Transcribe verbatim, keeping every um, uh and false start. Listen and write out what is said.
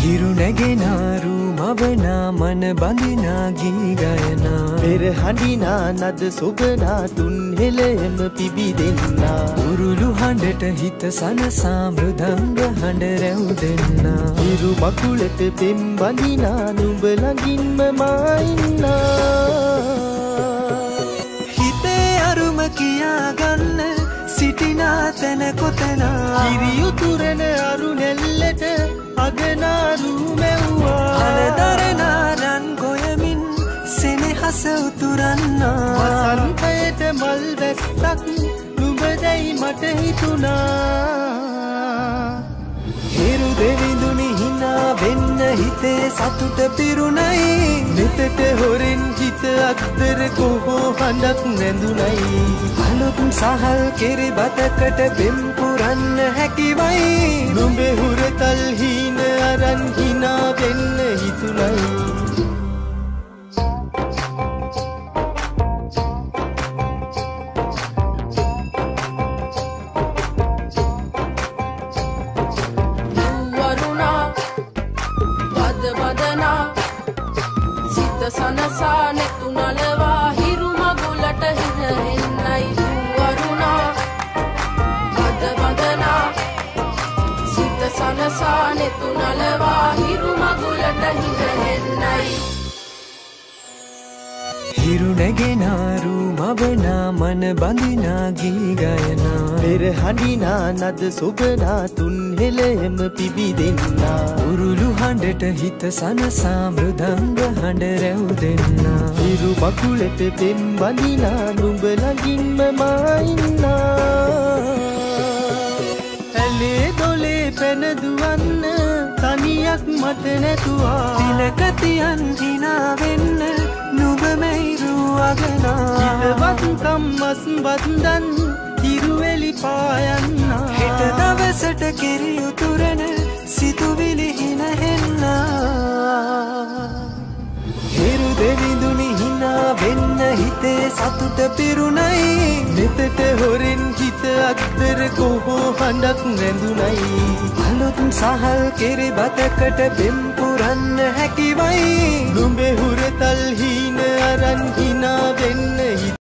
හිරු නැගෙනාරු මවනා මන බඳිනා ගී ගයනා පෙර හඬිනා නද සොබනා තුන් හෙළයම පිබිදෙන්නා උරුළු හඬට හිත සනසා මෘදංග හඬ රැව් දෙන්නා හිරු මකුලට පෙම් බඳිනා නුඹ ළඟින්ම මා ඉන්නා හිතේ අරුම කියාගන්න සිටිනා තැන කොතනා කිරි උතුරන අරු නැල්ලට අගනාරු මැව්වා අලදරනා රන් ගොයමින් සෙනෙහස උතුරන්නා වසන්තයට මල් වැස්සක් නුඹදැයි මට හිතුණා හිරු දෙවිඳුනි හිනා වෙන්න හිතේ සතුට පිරුණයි නෙතට හොරෙන් හිත අත්තර කොහෝ හඬක් නැඳුනයි අලුත් සහල් කිරි බතකට පෙම් පුරන්න හැකිවයි නුඹේ හුරතල් හීන අරන් හිනා වෙන්න හිතුණයි සනසා නෙතු නලවා හිරු මගුලට හින එන්නයි දුවරුණා බද බදනා සිත සනසා නෙතු නලවා හිරු මගුලට හින එන්නයි හිරු නැගෙනාරු මවනා මන බඳිනා ගී ගයනා පෙර හඬිනා නද සොබනා තුන් හෙළයම පිබිදෙන්නා උරුළු හඬට හිත සනසා මෘදංග හඬ රැව් දෙන්නා හිරු මකුලට පෙම් බඳිනා නුඹ ළඟින්ම මා ඉන්නා ඇලේ දොලේ පැන දුවන්න තනියක් මට නැතුවා තිලක තියන් හිනා වෙන්න නුඹ මෙයිරු අගනා හිතවත්කම් මස් බන්දන් හිරුවෙලි පායන්නා හෙට දවසට කිරි උතුරන සිතුවිලි හින හෙන්නා හිරු දෙවිඳුනි හිනා වෙන්න හිතේ සතුට පිරුණයි නෙතට හොරෙන් හිත අත්තර කොහෝ හඬක් නැඳුනයි අලුත් සහල් කිරි බතකට පෙම් පුරන්න හැකිවයි නුඹේ හුරතල් හීන අරන් හිනා වෙන්න